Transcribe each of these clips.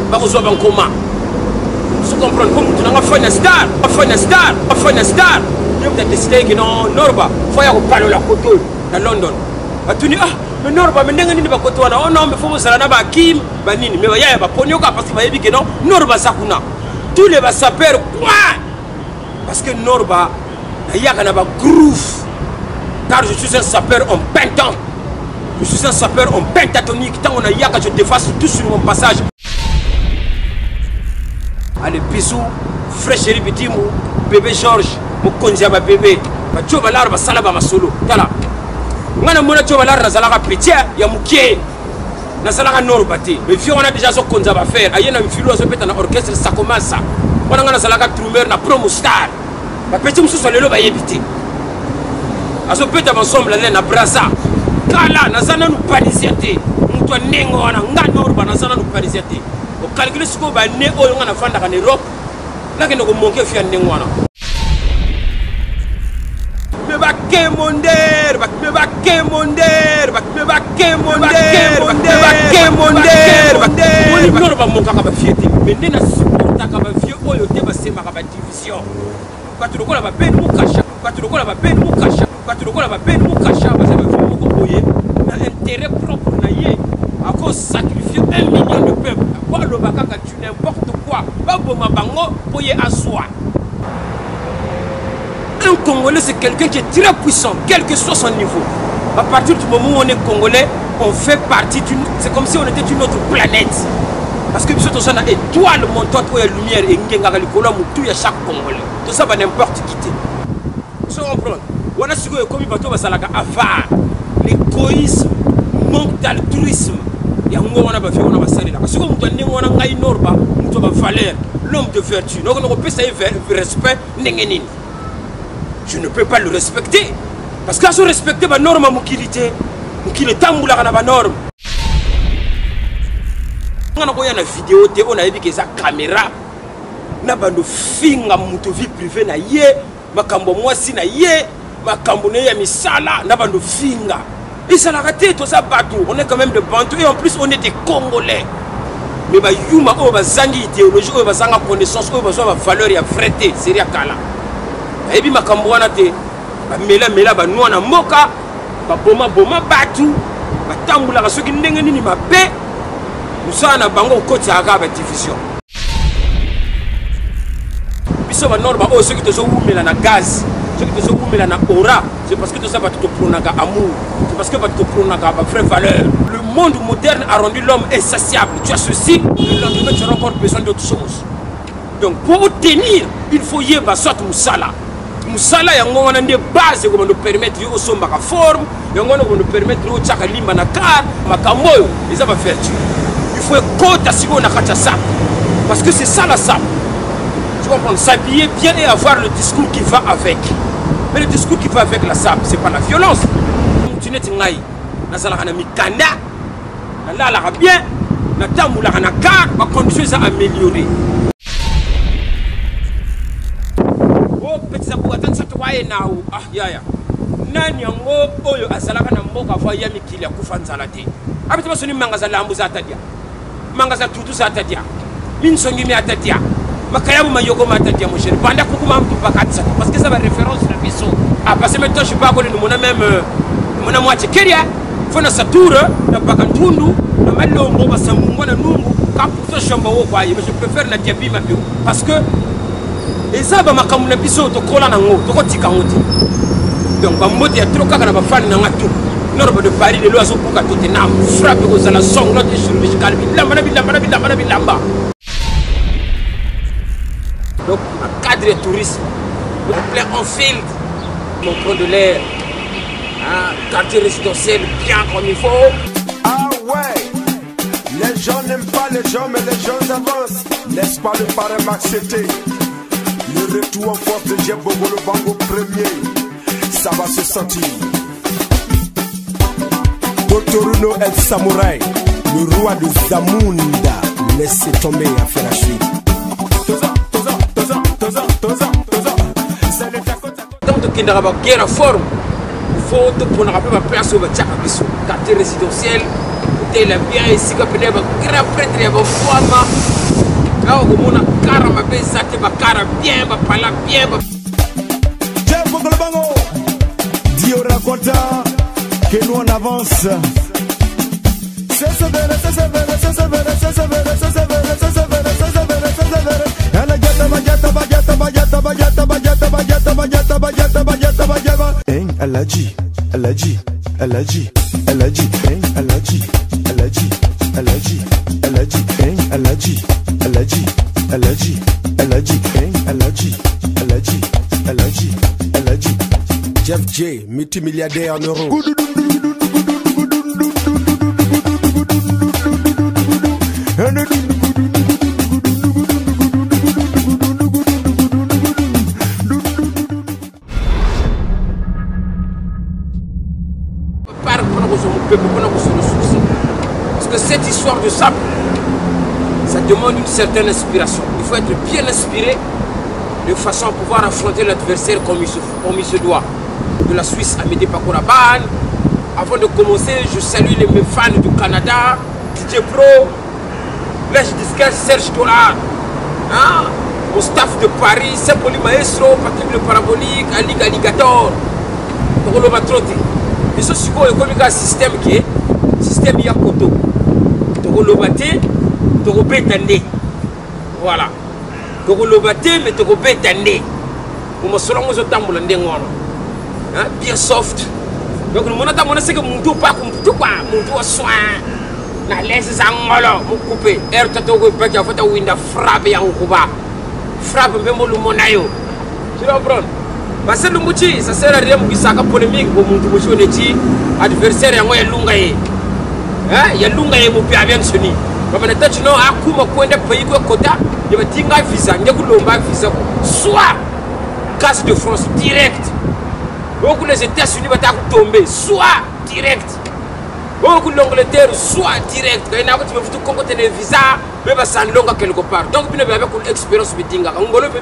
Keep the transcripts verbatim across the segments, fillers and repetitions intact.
bakozwa bankoma so comprendre comme tu n'as pas une star pas une star pas une star je vais décider que non Norba faut y aller parler la côte à London atuni ah mais Norba mais ndenge nini ba côte wana oh non mais faut ça na ba Kim ba nini mais ya ba ponyoka parce que ba yebi que non Norba sakuna tous les ba sapeurs quoi parce que Norba ya kana ba groove car je suis un sapeur en pentant je suis un sapeur en pentatonique tant on a ya que je défasse tout sur mon passage. Allez, bisous, frère chéri Bitimu, bébé Georges, mon konziaba bébé, ma tchoba l'arba salaba ma solo. Tala. Ngana mona tchoba l'arba zalaka petit, ya mukie. Na zalaka Norbati. Mais vieux on a déjà son konziaba faire. Ayena mfilo azo peta na orchestre ça commence ça. On a ngana zalaka trumeur na promo star. Ma petit musu so lelo ba yebiti. Azo peta ensemble là na brasa. Kala na zana nous parisité. Muto nengo wana nga Norba na zana nous parisité. Au calcul ce qu'on va né au on a fait en Europe là que nous manquons fier n'engwana me va que monder va me va que monder va me va que monder va me va que monder on ne va manquer à fier mais n'est supporta à fier au yote va se maraba division quand tu le connais va peine mu cacha quand tu le connais va peine mu cacha quand tu le connais va peine mu cacha va se va mu ko boyer na intérêt propre na yé à cause sacrifier un million de peuples. Le bakaka tu n'importe quoi. Un Congolais c'est quelqu'un qui est très puissant, quel que soit son niveau. À partir du moment où on est Congolais, on fait partie d'une... C'est comme si on était une autre planète. Parce que nous sommes une étoile montante où il y a lumière et il y a chaque Congolais. Tout ça va n'importe qui. Vous comprenez? On a su que comme il va avoir l'égoïsme, manque d'altruisme. Il y a un moment où on a fait on a salé là. Parce que nous avons un Norba, nous avons valeur, l'homme de vertu. Donc on peut savoir respect n'engenin. Je ne peux pas le respecter parce que si on respecte ma norme à mukilité, mukilité tamboula na ba norme. On a envoyé une vidéo, on a vu que sa caméra na bando finga muto vie privée na ye, makambo mwasi na ye, makambo ne ya misala na bando finga. Et ça l'a raté, tout ça bateau. On est quand même de Bantou et en plus on est des Congolais. Mais bah Yuma, oh bah zangi idéologie, oh bah zanga connaissance, oh bah zanga valeur et frété, c'est rien qu'à là. Et puis ma cambouana te, bah mela mela bah nous on a moka, bah boma boma batou, bah tamboula ceux qui n'engagent ni ma paix. Nous sommes à bango côté à la division. Puis ça va nord bah oh ceux qui te sont où mais là na gaz. Ceux qui te sont où mais là na aura, c'est parce que tout ça va te prendre amour, c'est parce que va te prendre ma vraie valeur. Le monde moderne a rendu l'homme insatiable. Tu as ceci, le lendemain tu auras encore besoin d'autre chose. Donc pour tenir, il faut y avoir soit Moussala. Moussala y a une base qui va nous permettre de faire une forme, qui va nous permettre de faire une limba na car, makamboyo, et ça va faire tu. Il faut écouter si on a fait ça, parce que c'est ça la sable. Tu comprends? S'habiller bien et avoir le discours qui va avec. Mais le discours qui va avec la sable, c'est pas la violence. Tu n'es pas na mikanda, na la bien, na tamboula na car, ma condition à améliorer. Oh petit sabou attends ça toi et naou ah ya ya. Nani yango oyo azalaka na mboka voya mikili ya kufa nzalate. Abiti basoni mangaza lambu za tadia. Mangaza tutu za tadia. Minsongi mi atadia. Makayabu mayogo matadia mon cher. Banda kukuma mtu bakatsa parce que ça va référence la biso. Ah parce que maintenant je pas connaître mon même mon moitié keria. Fona satura na bakantundu na malombo basamungo na nungu kaputo shamba wo kwa mais je préfère la diabi ma bio parce que et ça va makamuna biso to kola na ngo to ko tika ngoti donc ba mbote ya trop kaka na ba fan na ngatu norbe de Paris de l'oiseau pour ka Tottenham frappe aux ala song lot chirurgical bi lamba na bi lamba na bi lamba na bi lamba donc un cadre tourisme plein en field mon point de l'air. Un quartier résidentiel bien comme il faut. Ah ouais, les gens n'aiment pas les gens, mais les gens avancent. N'est-ce pas le parrain Maxété? Le retour en force de Jeff Bobo, le bango premier. Ça va se sentir. Totoruno El Samouraï, le roi de Zamunda. Laissez tomber à faire la chute. Toza, toza, toza, toza, toza, toza. C'est le taco taco. Tant qu'il n'y a pas de guerre en forme. Faut pour ne pas place au quartier résidentiel, hôtel bien ici que pene ba grand prêtre ya ba fama là au mona cara ma beza te ba cara bien ba pala bien ba Jeff Bogolobango Dio racconta que nous on avance. C'est sévère, c'est sévère, c'est sévère, c'est sévère, c'est sévère, c'est sévère, c'est sévère, c'est sévère. Elle gata bagata bagata bagata bagata bagata bagata bagata bagata bagata bagata. Hein, elle a dit, elle a dit, elle a dit, elle a dit, hein, elle a dit, elle a dit, elle a dit, elle a dit, hein, elle a dit, elle a dit, elle a dit, elle a dit, hein, elle a dit, elle a dit, elle a dit, elle a dit. Jeff J, multimilliardaire en euros. Parce que cette histoire de sable, ça demande une certaine inspiration. Il faut être bien inspiré de façon à pouvoir affronter l'adversaire comme il se, comme il se doit. De la Suisse, Amédée Pakoraban. Avant de commencer, je salue les mes fans du Canada, D J Pro, Lèche Disquet, Serge Dollard, hein? Mon staff de Paris, Saint-Pauli Maestro, Patrick le Parabolique, Ali Alligator, Tokolo Matrote. Et ce c'est un système qui est système Yakoto. Tokolo Bate, Tokolo Betande. Voilà. Tokolo Bate, mais Tokolo Betande. Pour me selon moi, tambour hein? Bien soft. Donc nous avons dit que nous pas comme tout quoi, nous devons soin. Na laisse angolo, nous couper. Er tato ko pe ja fata winda frappe ya nguba. Frappe même le monayo. Tu comprends? Parce que le mouti, ça sert à rien pour ça polémique pour mon tout de ti adversaire ya ngoya lunga ye. Hein? Ya lunga ye mo pi avec soni. Comme on est non akuma kwenda pays ko kota, il va tinga visa, ngekulomba visa. Soit casse de France direct. Donc les États-Unis vont tomber, soit direct. Donc l'Angleterre, soit direct. Quand il y a un Congo qui a un visa, mais va s'en longue quelque part. Donc il y a une expérience meeting. On va le faire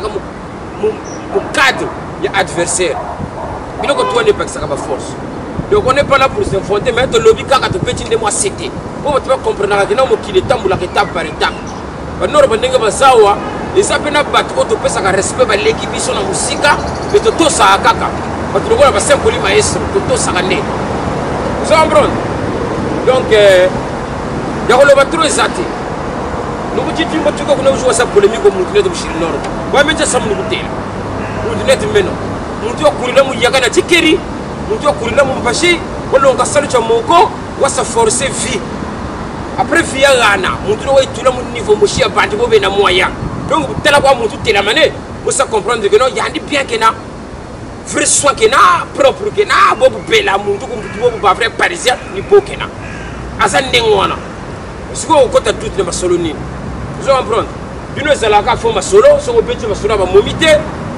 mon cadre, il y a adversaire. Il y a une pas ça force. Donc on n'est pas là pour s'infronter, mais le lobby quand tu petit de moi c'était. Pour tu vas comprendre que nous qui est temps pour la étape par étape. On aura besoin de ça wa. Et ça peut pas battre auto pesa ka respect ba l'équipe sur la musique, mais tout ça kaka. Parce que le Saint-Pauli Maestro, tout ça gagne. Vous comprenez? Donc, il y a le bateau exacté. Nous vous dites que nous avons joué cette polémique au Moutinet de Michel Nord. Moi, je suis venu au Moutinet de Meno. Nous avons couru là, nous avons Tikeri, nous avons couru là, nous avons Baché, nous avons salué Moko, nous avons forcé vie. Après, vie à Rana, nous avons tout le niveau de Mouchia Bandi, nous avons moyen. Donc, tel que nous avons la manée, vous savez comprendre que non, il y a des biens qui sont vrai soin qui na propre qui na bobu bela muntu bobu ba vrai parisien ni bokena azan ndengwana siko okota toute na masoloni vous comprenez bino ezalaka fo masolo soko beti masolo ba momite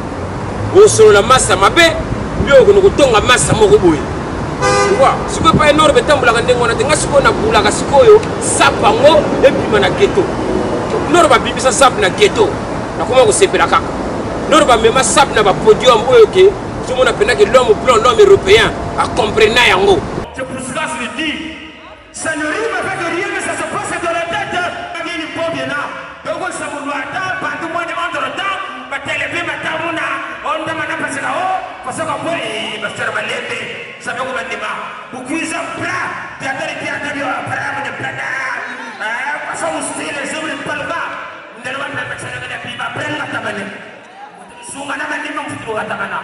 o solo la massa mabe bio ko ngotonga massa moko boye tu vois siko pa énorme tambula ka ndengwana tenga siko na bula ka siko yo sapango et puis na ghetto noro ba bibisa sap na ghetto na koma ko sepela kaka noro ba mema sap na ba podium oyo ke tout le monde a que l'homme blanc, l'homme européen a compris Nayango. C'est pour cela que je dis, ça ne rime avec rien, mais ça se passe dans la tête. Il n'y a pas bien là. Donc, ça me doit attendre, pas tout le monde entre le temps, ma télé, ma tamouna, on demande à passer là-haut, parce qu'on peut, et ma soeur va lever, ça va vous mettre des mains. Vous cuisez un plat, tu as des pieds de l'eau, plat de plat, parce qu'on style, les hommes ne parlent pas. Nous allons mettre ça dans la pipe, après la tabane. Soumana m'a dit non, tu dois tabana.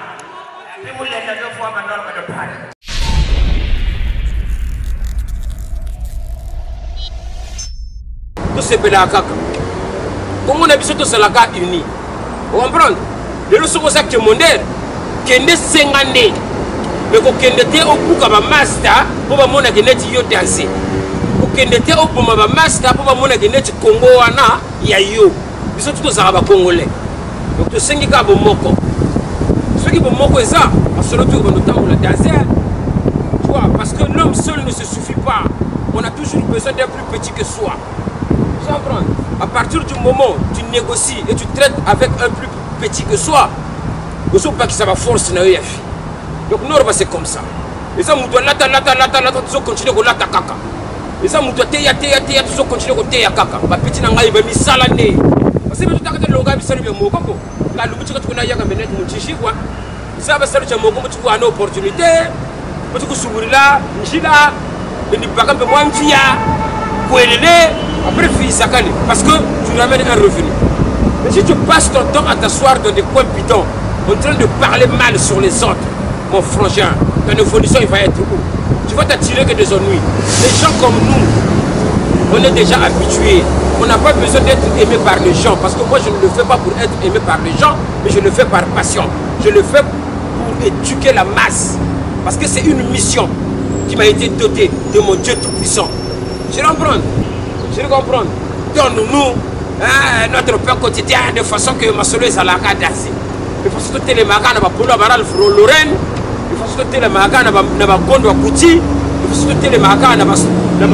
Tout ce pays là, comme on a vu tout cela uni, vous comprenez? Les leçons comme ça qui mondaient, qui ne cinquante, mais qui n'était au bout de ma master pour ma monnaie qui n'était yo danser, qui n'était au bout de ma master pour ma monnaie qui n'était Congo ana ya yo, ils sont tous arabes congolais. Donc tout ce qui est bon moko. Ceux qui vont mourir ça, parce que nous avons le désert. Tu vois, parce que l'homme seul ne se suffit pas. On a toujours besoin d'un plus petit que soi. Tu comprends? À partir du moment où tu négocies et tu traites avec un plus petit que soi, ne sais pas que ça va forcer. Donc nous, c'est comme ça. Et ça, nous doit lata, lata, lata, lata, nous continuer à lata caca. Et ça, muto teya teya teya toujours continuer ko teya kaka. Ba petit na ngai ba misala ne. Parce que tout akata loga bisali be moko ko. La lubuchi ka tukuna yaka benet muchishi kwa. Ça va saluer moko mutu ko ana opportunité. Mutu ko suburila, njila, ni baka be mwantia. Kwelele, après fils sakali parce que tu ramènes un revenu. Mais si tu passes ton temps à t'asseoir dans des coins bidons en train de parler mal sur les autres, mon frangin, ton évolution il va être où? Tu vas t'attirer que des ennuis. Les gens comme nous, on est déjà habitués. On n'a pas besoin d'être aimé par les gens. Parce que moi, je ne le fais pas pour être aimé par les gens, mais je le fais par passion. Je le fais pour éduquer la masse. Parce que c'est une mission qui m'a été dotée de mon Dieu Tout-Puissant. Je comprends. Je comprends. Donne-nous hein, notre pain quotidien de façon que ma solo est à la cadence. Il faut surtout que les magas n'ont pas pour la barre Fro Lorraine. Il faut surtout que les magas n'ont pas Gondo à Kouti. Il faut surtout que les magas n'ont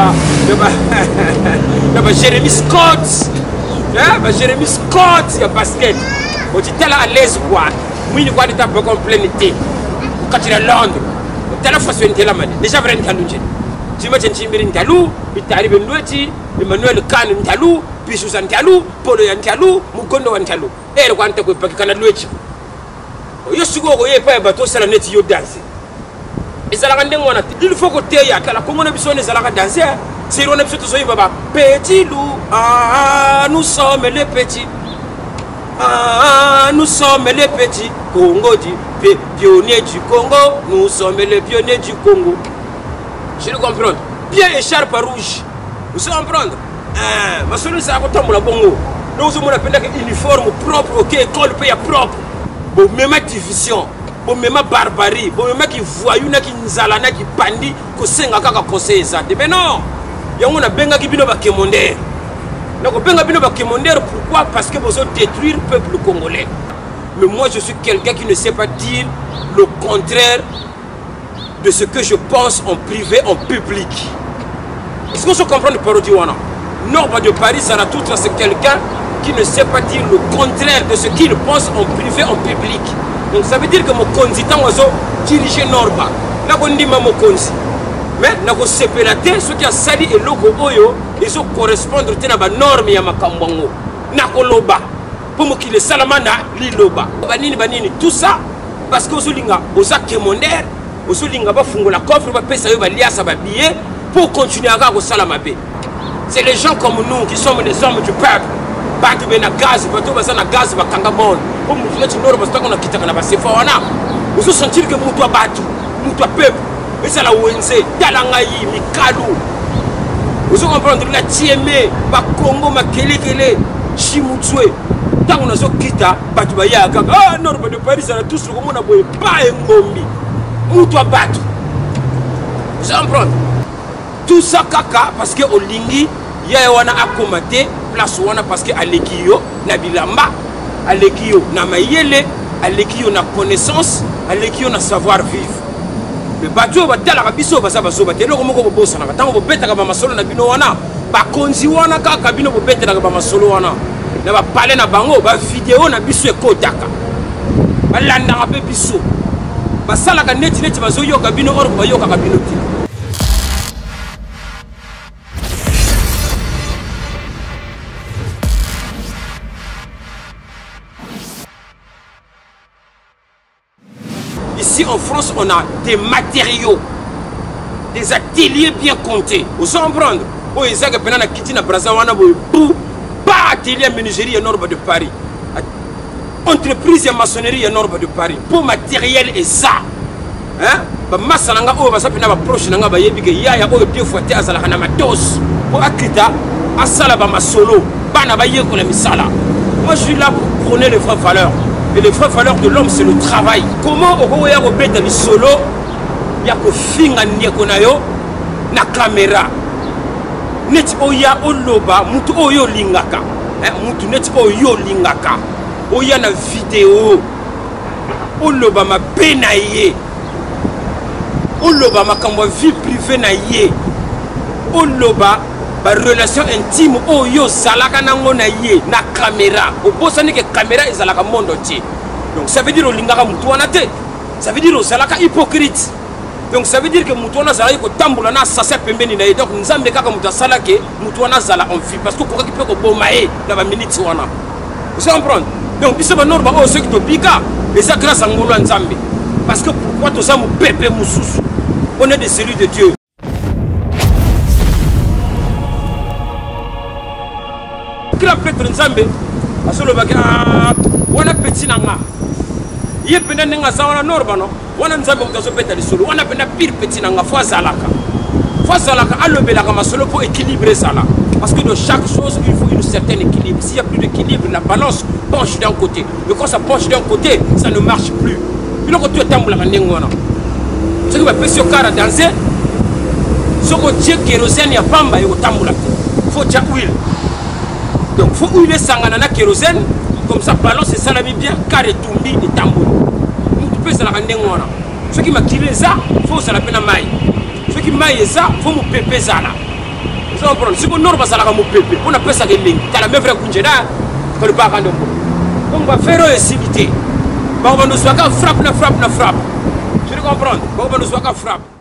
pas Jérémy Scott. Hein, Jérémy Scott, il y a basket. On dit tel à l'aise quoi. Oui, il y a des tapes en plein été. Quand il est à Londres, tel à façon de la manne. Déjà, vraiment, tu m'as dit que tu Ntalou, il t'arrive à Noueti, Emmanuel Khan Ntalou, Pichou Ntalou, Polo Ntalou, Mugondo Ntalou. Et le Quanta Kupa Canadouet. You should go away by Bato Salanet, you dance. Et ça la rendait mon attaque. Il faut que tu aies à la commune de la Salara danser. C'est un épisode de Soyaba. Petit loup, ah, nous sommes les petits. Ah, nous sommes les petits. Congo dit, pionniers du Congo, nous sommes les pionniers du Congo. Je le comprends. Bien écharpe rouge. Vous savez comprendre? Ah, ma solution c'est à côté de la Bongo. Nous avons un uniforme propre, ok, école pays propre. Bon, même division, bon, même barbarie, bon, même qui voyou, qui nzalana, qui bandi, qui senga kaka conseil ça. Mais non, il y a un benga qui bino ba kemondaire. Donc benga bino ba kemondaire, pourquoi? Parce que vous avez détruire le peuple congolais. Mais moi je suis quelqu'un qui ne sait pas dire le contraire de ce que je pense en privé, en public. Est-ce qu'on se comprend le parodie ou non? Norba de Paris, ça tout c'est quelqu'un qui ne sait pas dire le contraire de ce qu'il pense en privé, en public. Donc ça veut dire que mon conditant oiseau dirige Norba. N'a pas dit mon consi. Mais n'a pas séparé ce qui a sali et logo oyo, ils ont correspondre à la norme ya makambongo. N'a pas loba. Pour moi qui le salamana li loba. Banini banini tout ça parce que aux linga aux akemondaire, aux linga ba fungo la coffre ba pesa yo ba liasa ba billet pour continuer à ga ko salamabe. C'est les gens comme nous qui sommes les hommes du peuple. Batu bena gaz, batu bazana gaz ba kanga mon. Pour nous faire une norme parce qu'on a quitté kana ba sefa wana. Vous sentir que mutu batu, mutu peuple. Et ça la wenze, talangayi, mikalu. Vous comprendre la tiemé, ba Congo ma kele kele, chimutswe. Tant on a zo kita, batu ba ya kanga. Ah norme de Paris ça tous le monde a boye pas ngombi. Mutu batu. Vous comprendre? Tout ça kaka parce que olingi ya wana akomate place wana parce que alekiyo na bilamba alekiyo na mayele alekiyo na connaissance alekiyo na savoir vivre le bateau va tala biso basa baso batelo ko moko bobosa na tango bobeta ka ba masolo na bino wana ba konzi wana kaka bino bobeta na ba masolo wana na ba parler na bango ba vidéo na biso ekotaka balanda ka be biso basala ka neti neti bazo yoka bino or ba yoka ka bino ti. Ici en France, on a des matériaux, des ateliers bien comptés. Vous savez prendre? Oh, ils ont fait un kiti na Brazawana, pas atelier menuiserie énorme de Paris. Entreprise et maçonnerie énorme de Paris. Pour matériel et ça. Hein? Bah masalanga oh bah ça peut n'avoir proche n'anga bah yebi que ya ya oh deux fois t'es à la matos. Pour akita asala bah ma solo. Bah na bah yeko la misala. Moi je suis là pour prôner les vraies valeurs. Et les vraies valeurs de l'homme, c'est le travail. Comment on va remettre les solo? Il y a que finga nyekonayo na caméra. Net oya oloba mutu oyo lingaka. Hein mutu net oyo lingaka. Oya na vidéo. Oloba ma benaye. Oloba ma kamwa vie privée na ye. Oloba ba relation intime oyo salaka nango na ye na caméra obosani que caméra ezalaka monde entier. Donc ça veut dire olingaka mutu wana te, ça veut dire osalaka hypocrite. Donc ça veut dire que Moutouana Zala ko tamboula na sasa pembeni na donc nzambe kaka muta sala ke Moutouana Zala en vie parce que ko ki peut ko bomaé na ba minute wana. Vous comprenez? Donc biso ba norba o ceux qui to pika et ça grâce à ngolo nzambe. Parce que pourquoi to ça mu pépé mususu? On est des cellules de Dieu. Kila Petre nzambe asolo baka wana petit nanga. Ye pena nga zawana norba no. Wana nzambe mutazo peta lisolo wana pena pire petit nanga fois zalaka fois zalaka alobela kama solo pour équilibrer ça là parce que de chaque chose il faut une certaine équilibre. S'il y a plus d'équilibre, la balance penche d'un côté, mais quand ça penche d'un côté ça ne marche plus. Puis là quand tu es tamboula ngwana ce qui va faire ce cara danser ce que tu kérosène ya pamba et au tamboula faut déjà huile donc faut huiler sangana na kérosène comme ça balance et ça la bien carré tumbi et tamboula. Ce qui m'a tiré ça, il faut que ça la peine à maille. Ce qui m'a ça, il faut me péper ça là. Vous comprenez? Si on n'a pas ça là, on péper. On appelle ça des lignes. Tu as la même vraie kunjena, tu ne peux pas rendre. Donc on va faire une civilité. On va nous faire frappe, frappe, frappe. Tu comprends? On va nous faire frappe.